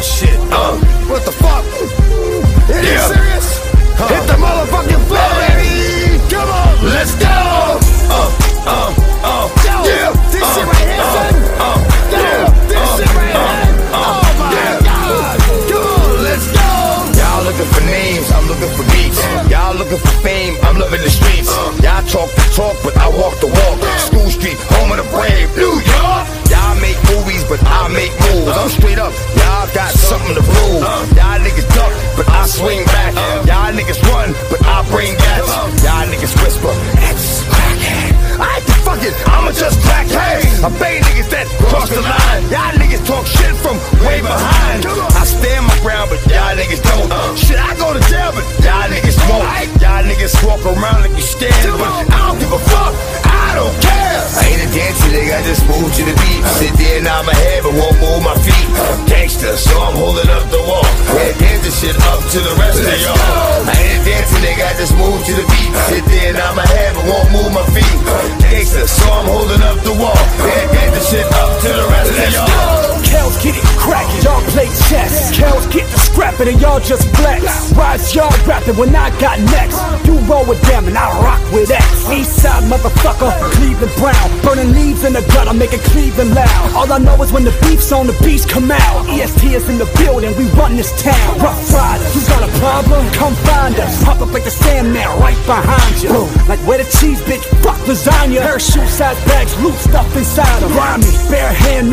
shit. What the fuck? It is serious? Hit the motherfucking floor, baby! Come on! Let's go! Yeah, this shit right here, son! Yeah, this shit right here! Oh my God! Come on, let's go! Y'all looking for names, I'm looking for beats. Y'all looking for fame, I'm loving the streets. Y'all talk the talk, but I walk the walk. School Street, home of the brave, New York! Y'all make movies, but I make moves. I'm straight up, y'all got something to prove. Y'all niggas duck, but I swing back. Y'all niggas run, but I bring gas. Y'all niggas whisper, it's crackhead. I ain't the fucking, I'ma just crack hey. I pay niggas that cross the line. Y'all niggas talk shit from way behind. I stand my ground, but y'all niggas don't. Shit, I go to jail, but y'all niggas won't. Y'all niggas walk around like you scared, but I don't give a fuck. I don't care. I ain't a dancer, nigga, I just move to the beat. Sit there and nod my head, but won't move my feet. Gangster, so I'm holding up the wall. Yeah, dance this shit up to the rest of y'all. I ain't a dancer, nigga, I just move to the beat. Sit there and nod my head, but won't move my feet. Gangster, so I'm holding up the wall. Yeah, dance this shit up to the rest of y'all. Kells get it crackin', y'all play chess. Kells get the scrappin' and y'all just flex. Why's y'all rapping when I got next? You roll with them and I rock with X. Eastside motherfucker, Cleveland Brown. Burning leaves in the gutter, making Cleveland loud. All I know is when the beef's on, the beats come out. EST is in the building, we run this town. Rough Riders, you got a problem? Come find us. Pop up like the Sandman right behind you. Boom, like where the cheese, bitch, fuck lasagna. Parachute size bags, loot stuff inside them. Grimy, bare hand, no